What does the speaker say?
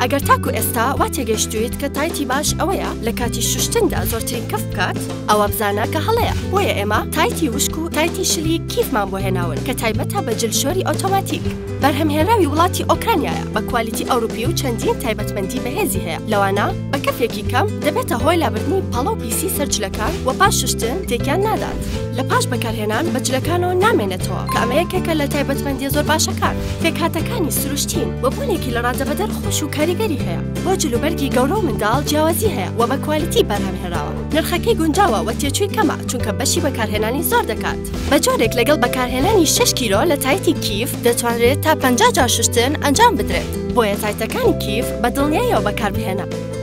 ئەگەر تاکو ئێستا وا تێگەشتویت کە تایتی باش ئەوەیە لە کاتی شوشتندا زۆرترین کەف بکات ئەوە بزانە کە هەڵەیە بۆیە ئێمە تایتی وشک و تایتی شلی کیفمان بۆ هێناون کە تایبەتە بە جلشۆری ئۆتۆماتیک بەرهەمهێنراوی وڵاتی ئۆکرانیایە بە کوالیتی ئەوروپی و چەندین تایبەتمەندی بەهێزی هەیە لەوانە بە کەفێکی کەم دەبێتە هۆی لابردنی پەڵە و پیسی سەرجلەکان و پاش شوشتن تێکیان نادات لە پاش بەکارهێنان بە جلەکانەوە نامێنێتەوە کە ئەمە یەکێکە لە تایبەتمەندی زۆر باشەکان فێکهاتەکانی سروشتین و بوونێکی لە ڕادەبەدەر خۆش و کاریگەری هەیە بۆ جلوبەرگی گەورە و منداڵ جیاوازی هەیە و بە کوالیتی بەرهەمهێنراوە نرخەکەی گونجاوە و تێچووی کەمە چونکە بەشی بەکارهێنانی زۆر دەکات بە جۆرێک لەگەڵ بەکارهێنانی 6 کیلۆ لە تایتی کیف دەتوانرێت تا 50 جار شوشتن ئەنجام بدرێت بۆیە تایتەکانی کیف بە دڵنیاییەوە بەکاربهێنە